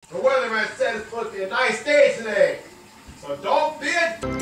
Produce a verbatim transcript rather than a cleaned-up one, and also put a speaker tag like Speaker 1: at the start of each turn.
Speaker 1: The weatherman said it's supposed to be a nice day today. So don't be a